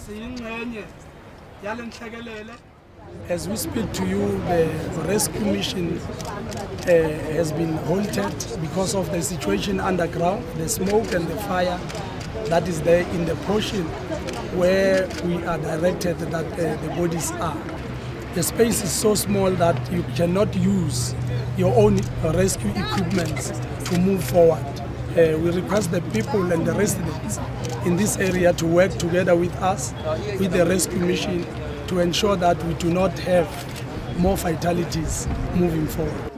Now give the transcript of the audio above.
As we speak to you, the rescue mission has been halted because of the situation underground, the smoke and the fire that is there in the portion where we are directed that the bodies are. The space is so small that you cannot use your own rescue equipment to move forward. We request the people and the residents in this area to work together with us, with the rescue mission, to ensure that we do not have more fatalities moving forward.